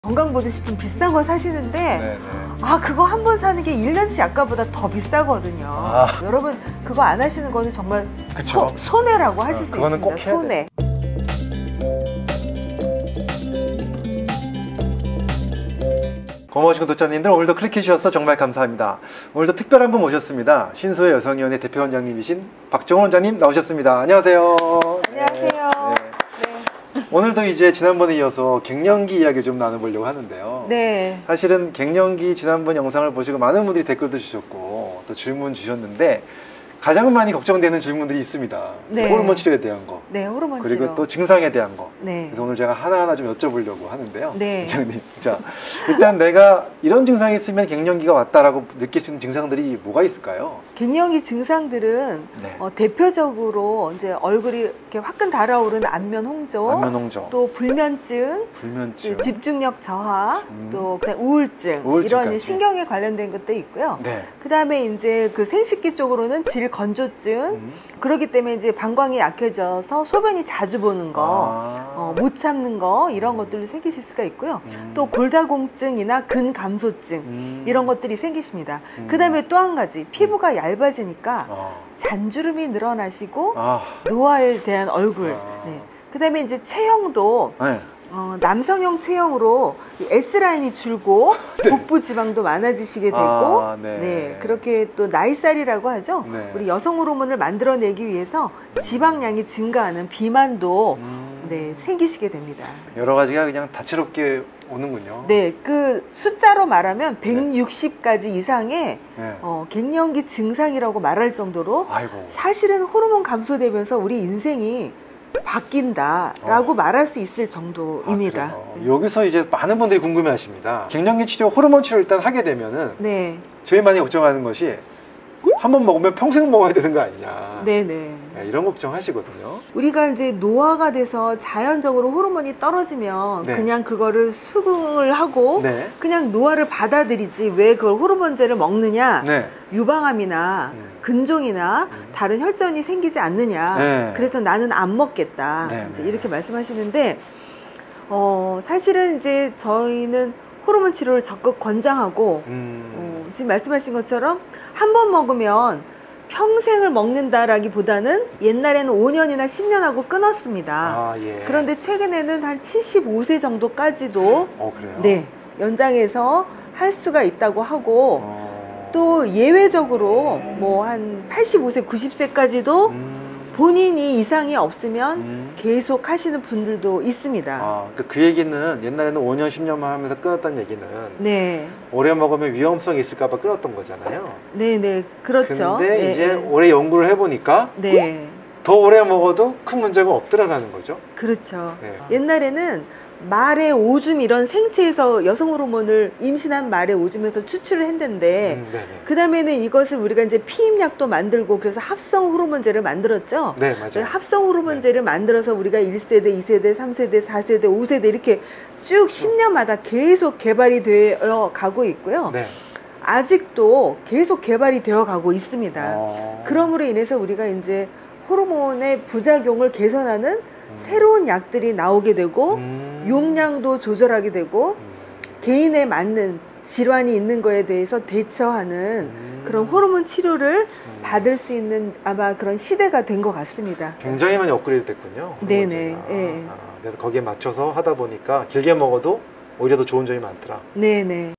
건강보조식품 비싼 거 사시는데 네네. 그거 한 번 사는 게 1년치 아까보다 더 비싸거든요. 여러분 그거 안 하시는 거는 정말 그쵸. 손해라고 하실 수 그거는 있습니다. 꼭 해야 손해. 고마우신 구독자님들, 오늘도 클릭해 주셔서 정말 감사합니다. 오늘도 특별한 분 모셨습니다. 신소의 여성위원회 대표원장님이신 박정원 원장님 나오셨습니다. 안녕하세요. 안녕하세요. 네. 오늘도 이제 지난번에 이어서 갱년기 이야기 좀 나눠보려고 하는데요. 네. 사실은 갱년기 지난번 영상을 보시고 많은 분들이 댓글도 주셨고 또 질문 주셨는데, 가장 많이 걱정되는 질문들이 있습니다. 네. 호르몬 치료에 대한 거, 네, 호르몬 그리고 치료. 또 증상에 대한 거. 네. 그래서 오늘 제가 하나하나 좀 여쭤보려고 하는데요. 네. 원장님, 자, 일단 내가 이런 증상이 있으면 갱년기가 왔다라고 느낄 수 있는 증상들이 뭐가 있을까요? 갱년기 증상들은 네. 대표적으로 이제 얼굴이 이렇게 화끈 달아오르는 안면 홍조, 안면 홍조, 또 불면증, 불면증, 집중력 저하, 또 그다음 우울증, 이런 우울증까지. 신경에 관련된 것도 있고요. 네. 그다음에 이제 그 생식기 쪽으로는 질건조증, 그렇기 때문에 이제 방광이 약해져서 소변이 자주 보는 거, 못 참는 거, 이런 것들이 생기실 수가 있고요. 또 골다공증이나 근감소증, 이런 것들이 생기십니다. 그다음에 또 한 가지, 피부가 얇아지니까 잔주름이 늘어나시고 노화에 대한 얼굴. 네. 그다음에 이제 체형도 네. 남성형 체형으로 S라인이 줄고 복부 지방도 많아지시게 되고 네. 네, 그렇게 또 나이살이라고 하죠. 네. 우리 여성 호르몬을 만들어내기 위해서 지방량이 증가하는 비만도 네, 생기시게 됩니다. 여러 가지가 그냥 다채롭게 오는군요. 네, 그 숫자로 말하면 160가지 이상의 네. 갱년기 증상이라고 말할 정도로 아이고. 사실은 호르몬 감소되면서 우리 인생이 바뀐다라고 말할 수 있을 정도입니다. 여기서 이제 많은 분들이 궁금해 하십니다. 갱년기 치료, 호르몬 치료 일단 하게 되면은 네. 제일 많이 걱정하는 것이 한 번 먹으면 평생 먹어야 되는 거 아니냐. 네네. 네, 이런 걱정 하시거든요. 우리가 이제 노화가 돼서 자연적으로 호르몬이 떨어지면 네. 그냥 그거를 수긍을 하고 네. 그냥 노화를 받아들이지 왜 그걸 호르몬제를 먹느냐. 네. 유방암이나 근종이나 다른 혈전이 생기지 않느냐. 네. 그래서 나는 안 먹겠다. 네, 이제 네. 이렇게 말씀하시는데 사실은 이제 저희는 호르몬 치료를 적극 권장하고 지금 말씀하신 것처럼 한 번 먹으면 평생을 먹는다라기보다는 옛날에는 5년이나 10년 하고 끊었습니다. 예. 그런데 최근에는 한 75세 정도까지도 그래요? 네, 연장해서 할 수가 있다고 하고 또 예외적으로 뭐 한 85세, 90세까지도 본인이 이상이 없으면 계속 하시는 분들도 있습니다. 그 얘기는 옛날에는 5년, 10년만 하면서 끊었다는 얘기는 네. 오래 먹으면 위험성이 있을까봐 끊었던 거잖아요. 네네, 그렇죠. 근데 네, 이제 네. 오래 연구를 해보니까 네. 더 오래 먹어도 큰 문제가 없더라라는 거죠. 그렇죠. 네. 옛날에는 말의 오줌 이런 생체에서 여성 호르몬을 임신한 말의 오줌에서 추출을 했는데 그 다음에는 이것을 우리가 이제 피임약도 만들고 그래서 합성 호르몬제를 만들었죠. 네, 맞아요. 합성 호르몬제를 만들어서 우리가 1세대, 2세대, 3세대, 4세대, 5세대 이렇게 쭉 10년마다 계속 개발이 되어 가고 있고요. 네. 아직도 계속 개발이 되어 가고 있습니다. 그러므로 인해서 우리가 이제 호르몬의 부작용을 개선하는 새로운 약들이 나오게 되고 용량도 조절하게 되고 개인에 맞는 질환이 있는 거에 대해서 대처하는 그런 호르몬 치료를 받을 수 있는 아마 그런 시대가 된 것 같습니다. 굉장히 많이 업그레이드 됐군요. 네네. 네. 그래서 거기에 맞춰서 하다 보니까 길게 먹어도 오히려 더 좋은 점이 많더라. 네네.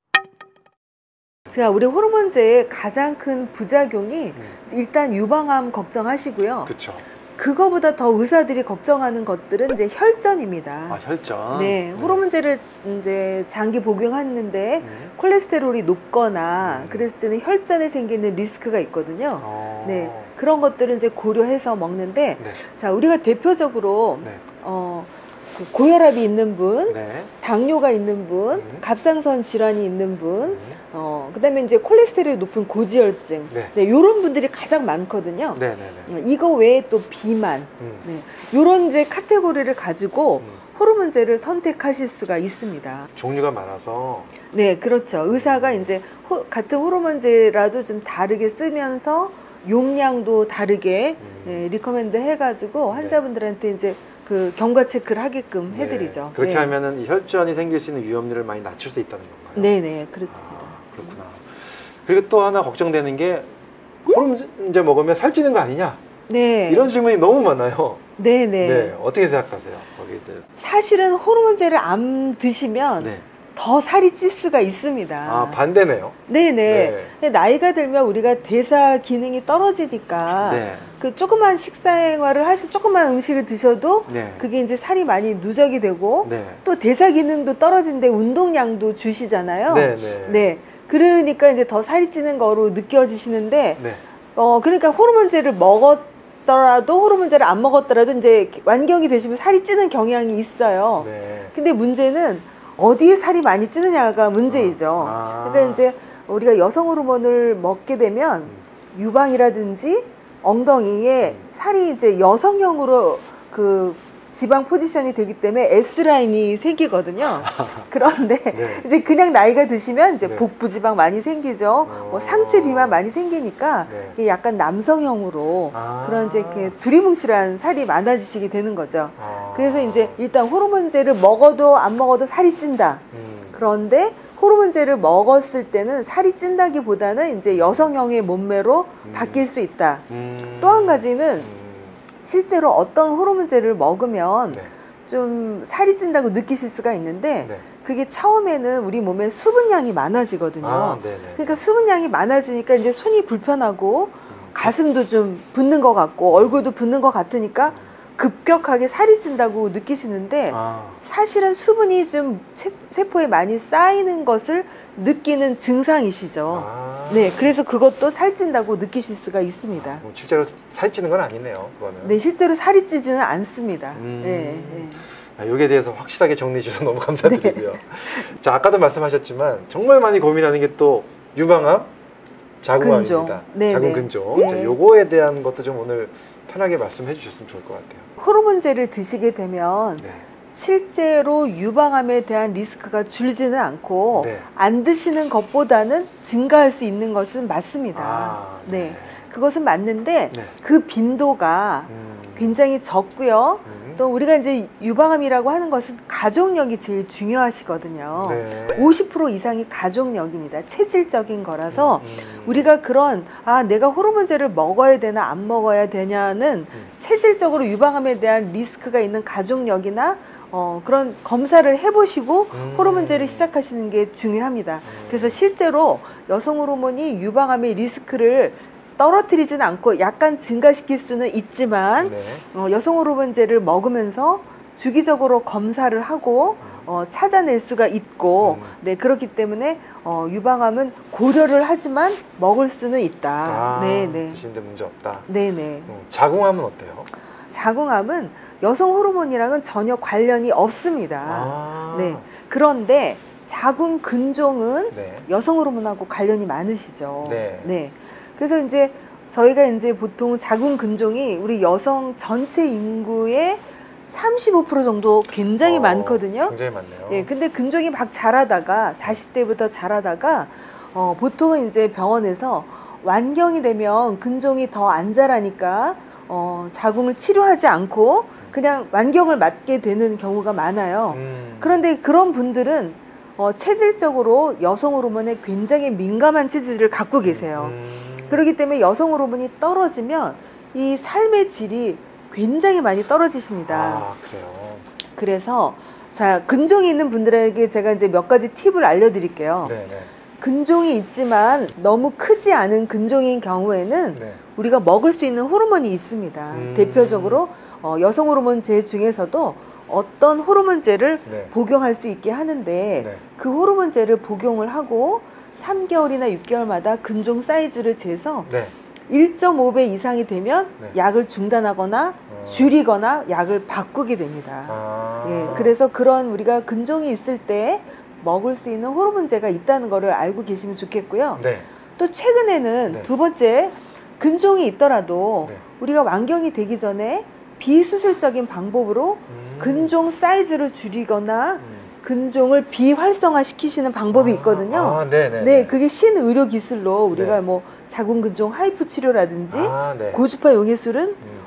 제가 우리 호르몬제의 가장 큰 부작용이 일단 유방암 걱정하시고요. 그렇죠. 그거보다 더 의사들이 걱정하는 것들은 이제 혈전입니다. 혈전. 네, 호르몬제를 이제 장기 복용했는데 콜레스테롤이 높거나 그랬을 때는 혈전에 생기는 리스크가 있거든요. 네, 그런 것들은 이제 고려해서 먹는데, 네. 자, 우리가 대표적으로 네. 그 고혈압이 있는 분, 네. 당뇨가 있는 분, 갑상선 질환이 있는 분, 그다음에 이제 콜레스테롤이 높은 고지혈증, 네, 이런 분들이 가장 많거든요. 네. 이거 외에 또 비만, 네, 이런 이제 카테고리를 가지고 호르몬제를 선택하실 수가 있습니다. 종류가 많아서. 네, 그렇죠. 의사가 이제 같은 호르몬제라도 좀 다르게 쓰면서 용량도 다르게 리커멘드 해가지고 환자분들한테 이제 그 경과 체크를 하게끔 네. 해드리죠. 그렇게 네. 하면은 이 혈전이 생길 수 있는 위험률을 많이 낮출 수 있다는 건가요? 네네, 그렇습니다. 아, 그렇구나. 그리고 또 하나 걱정되는 게 호르몬제 먹으면 살찌는 거 아니냐? 네. 이런 질문이 너무 많아요. 네네. 네, 어떻게 생각하세요? 거기에 대해서. 사실은 호르몬제를 안 드시면 네. 더 살이 찔 수가 있습니다. 아, 반대네요. 네네. 네. 근데 나이가 들면 우리가 대사 기능이 떨어지니까 네. 그 조그만 식사생활을 조그만 음식을 드셔도 네. 그게 이제 살이 많이 누적이 되고 네. 또 대사 기능도 떨어진데 운동량도 주시잖아요. 네, 네. 네. 그러니까 이제 더 살이 찌는 거로 느껴지시는데 네. 그러니까 호르몬제를 먹었더라도 호르몬제를 안 먹었더라도 이제 완경이 되시면 살이 찌는 경향이 있어요. 네. 근데 문제는 어디에 살이 많이 찌느냐가 문제이죠. 아. 그러니까 이제 우리가 여성 호르몬을 먹게 되면 유방이라든지 엉덩이에 살이 이제 여성형으로 그 지방 포지션이 되기 때문에 S라인이 생기거든요. 그런데 네. 이제 그냥 나이가 드시면 이제 네. 복부 지방 많이 생기죠. 뭐 상체 비만 많이 생기니까 네. 이게 약간 남성형으로 아. 그런 이제 이렇게 두리뭉실한 살이 많아지시게 되는 거죠. 아. 그래서 이제 일단 호르몬제를 먹어도 안 먹어도 살이 찐다. 그런데 호르몬제를 먹었을 때는 살이 찐다기보다는 이제 여성형의 몸매로 바뀔 수 있다. 또 한 가지는 실제로 어떤 호르몬제를 먹으면 네. 좀 살이 찐다고 느끼실 수가 있는데 네. 그게 처음에는 우리 몸에 수분량이 많아지거든요. 아, 네네. 그러니까 수분량이 많아지니까 이제 손이 불편하고 가슴도 좀 붓는 것 같고 얼굴도 붓는 것 같으니까 급격하게 살이 찐다고 느끼시는데 아. 사실은 수분이 좀 세포에 많이 쌓이는 것을 느끼는 증상이시죠. 아. 네, 그래서 그것도 살찐다고 느끼실 수가 있습니다. 실제로 살찌는 건 아니네요, 그거는. 네, 실제로 살이 찌지는 않습니다. 음. 네, 네. 여기에 대해서 확실하게 정리해 주셔서 너무 감사드리고요. 자, 아까도 말씀하셨지만 정말 많이 고민하는 게 또 유방암, 자궁암입니다. 근종. 네, 자궁근종. 네. 자, 요거에 대한 것도 좀 오늘 편하게 말씀해 주셨으면 좋을 것 같아요. 호르몬제를 드시게 되면 네. 실제로 유방암에 대한 리스크가 줄지는 않고 네. 안 드시는 것보다는 증가할 수 있는 것은 맞습니다. 아, 네. 그것은 맞는데 네. 그 빈도가 굉장히 적고요. 또 우리가 이제 유방암이라고 하는 것은 가족력이 제일 중요하시거든요. 네. 50% 이상이 가족력입니다. 체질적인 거라서 우리가 그런 내가 호르몬제를 먹어야 되나 안 먹어야 되냐는 체질적으로 유방암에 대한 리스크가 있는 가족력이나 그런 검사를 해보시고 호르몬제를 시작하시는 게 중요합니다. 그래서 실제로 여성 호르몬이 유방암의 리스크를 떨어뜨리지는 않고 약간 증가시킬 수는 있지만 네. 여성 호르몬제를 먹으면서 주기적으로 검사를 하고 찾아낼 수가 있고 네, 그렇기 때문에 유방암은 고려를 하지만 먹을 수는 있다. 네네. 드시는데 문제 없다. 네네. 자궁암은 어때요? 자궁암은 여성 호르몬이랑은 전혀 관련이 없습니다. 네. 그런데 자궁 근종은 네. 여성 호르몬하고 관련이 많으시죠. 네. 네. 그래서 이제 저희가 이제 보통 자궁 근종이 우리 여성 전체 인구의 35% 정도 굉장히 많거든요. 굉장히 많네요. 예, 근데 근종이 막 자라다가 40대부터 자라다가 보통은 이제 병원에서 완경이 되면 근종이 더 안 자라니까 자궁을 치료하지 않고 그냥 완경을 맞게 되는 경우가 많아요. 그런데 그런 분들은 체질적으로 여성 호르몬에 굉장히 민감한 체질을 갖고 계세요. 그렇기 때문에 여성 호르몬이 떨어지면 이 삶의 질이 굉장히 많이 떨어지십니다. 아, 그래요. 그래서 자, 근종이 있는 분들에게 제가 이제 몇 가지 팁을 알려드릴게요. 네네. 근종이 있지만 너무 크지 않은 근종인 경우에는 네. 우리가 먹을 수 있는 호르몬이 있습니다. 대표적으로 여성 호르몬제 중에서도 어떤 호르몬제를 네. 복용할 수 있게 하는데 네. 그 호르몬제를 복용을 하고 3개월이나 6개월마다 근종 사이즈를 재서 네. 1.5배 이상이 되면 네. 약을 중단하거나 줄이거나 약을 바꾸게 됩니다. 예, 그래서 그런 우리가 근종이 있을 때 먹을 수 있는 호르몬제가 있다는 것을 알고 계시면 좋겠고요. 네. 또 최근에는 네. 두 번째, 근종이 있더라도 네. 우리가 완경이 되기 전에 비수술적인 방법으로 근종 사이즈를 줄이거나 근종을 비활성화 시키시는 방법이 있거든요. 네네. 네, 그게 신의료 기술로 우리가 네. 뭐 자궁근종 하이프 치료라든지 네. 고주파 용해술은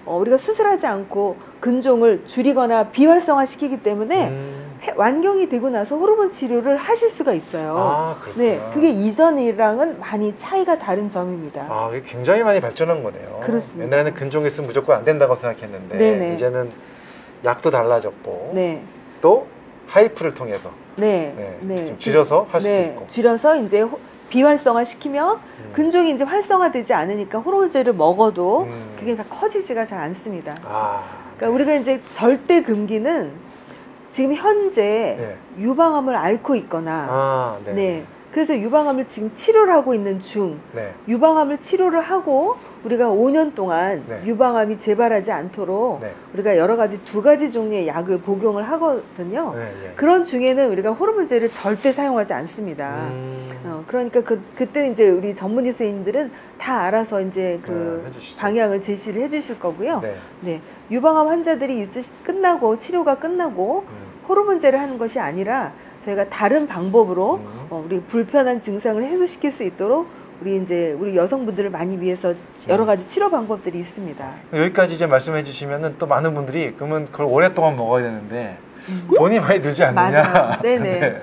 우리가 수술하지 않고 근종을 줄이거나 비활성화시키기 때문에 완경이 되고 나서 호르몬 치료를 하실 수가 있어요. 아, 그렇구나. 네, 그게 이전이랑은 많이 차이가 다른 점입니다. 아, 이게 굉장히 많이 발전한 거네요. 그렇습니다. 옛날에는 근종이 있으면 무조건 안 된다고 생각했는데 네네. 이제는 약도 달라졌고 네, 또 하이프를 통해서 네, 좀 줄여서 할 수도 네, 있고. 줄여서 이제 비활성화 시키면 근종이 이제 활성화되지 않으니까 호르몬제를 먹어도 그게 다 커지지가 잘 않습니다. 아, 그러니까 우리가 이제 절대 금기는 지금 현재 네. 유방암을 앓고 있거나 아, 네. 네. 그래서 유방암을 지금 치료를 하고 있는 중, 네. 유방암을 치료를 하고 우리가 5년 동안 네. 유방암이 재발하지 않도록 네. 우리가 여러 가지 2가지 종류의 약을 복용을 하거든요. 네, 네. 그런 중에는 우리가 호르몬제를 절대 사용하지 않습니다. 그러니까 그때 이제 우리 전문의 선생님들은 다 알아서 이제 그 해주시죠. 방향을 제시를 해주실 거고요. 네. 네. 유방암 환자들이 끝나고 치료가 끝나고 호르몬제를 하는 것이 아니라 저희가 다른 방법으로 우리 불편한 증상을 해소시킬 수 있도록 우리 여성분들을 많이 위해서 여러 가지 치료 방법들이 있습니다. 여기까지 이제 말씀해 주시면은 또 많은 분들이 그러면 그걸 오랫동안 먹어야 되는데 돈이 많이 들지 않느냐? 맞아요. 네네. 네.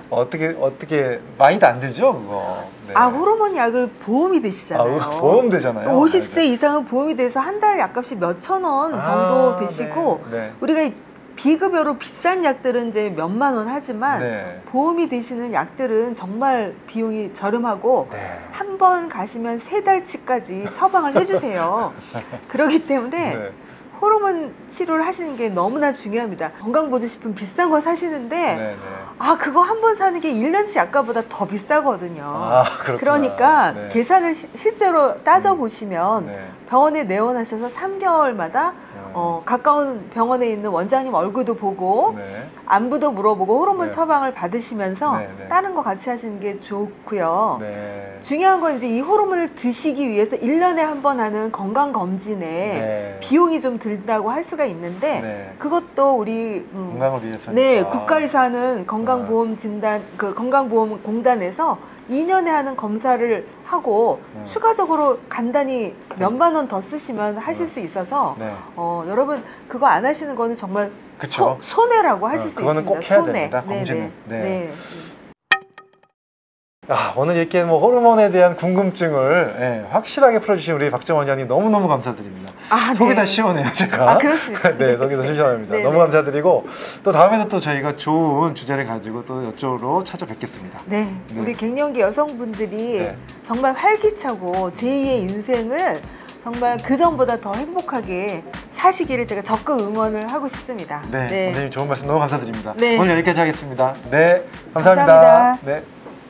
어떻게 많이도 안 들죠, 그거. 네. 아, 호르몬 약을 보험이 되시잖아요. 보험 되잖아요. 50세 이상은 보험이 돼서 한 달 약값이 몇천 원 정도 되시고 네. 네. 우리가 비급여로 비싼 약들은 이제 몇만 원 하지만 네. 보험이 되시는 약들은 정말 비용이 저렴하고 네. 한 번 가시면 3달치까지 처방을 해주세요. 그렇기 때문에 네. 호르몬 치료를 하시는 게 너무나 중요합니다. 건강보조식품 비싼 거 사시는데 네, 네. 아, 그거 한 번 사는 게 1년치 약값보다 더 비싸거든요. 아, 그렇구나. 그러니까 네. 계산을 실제로 따져보시면 네. 병원에 내원하셔서 3개월마다 가까운 병원에 있는 원장님 얼굴도 보고 네. 안부도 물어보고 호르몬 네. 처방을 받으시면서 네, 네. 다른 거 같이 하시는 게 좋고요. 네. 중요한 건 이제 이 호르몬을 드시기 위해서 1년에 한 번 하는 건강검진에 네. 비용이 좀 들다고 할 수가 있는데 네. 그것도 우리 건강을 위해서. 네, 국가에서 하는 건강보험 진단, 건강보험공단에서 2년에 하는 검사를 하고 추가적으로 간단히 몇만 원 더 쓰시면 하실 수 있어서 네. 여러분 그거 안 하시는 거는 정말 그쵸. 손해라고 하실 수 그거는 있습니다. 꼭 해야 손해. 됩니다, 네, 검진은. 네. 네. 네. 아, 오늘 이렇게 뭐 호르몬에 대한 궁금증을 확실하게 풀어주신 우리 박정 원장님 너무너무 감사드립니다. 아, 속이 네. 다 시원해요, 제가. 아, 그렇습니까? 네, 속이 다 시원합니다. 네, 너무 네. 감사드리고 또 다음에도 또 저희가 좋은 주제를 가지고 또 이쪽으로 찾아뵙겠습니다. 네, 네. 우리 갱년기 여성분들이 네. 정말 활기차고 제2의 인생을 정말 그전보다 더 행복하게 사시기를 제가 적극 응원을 하고 싶습니다. 네, 원장님 좋은 말씀 너무 감사드립니다. 네. 오늘 여기까지 하겠습니다. 네, 감사합니다. 감사합니다. 네.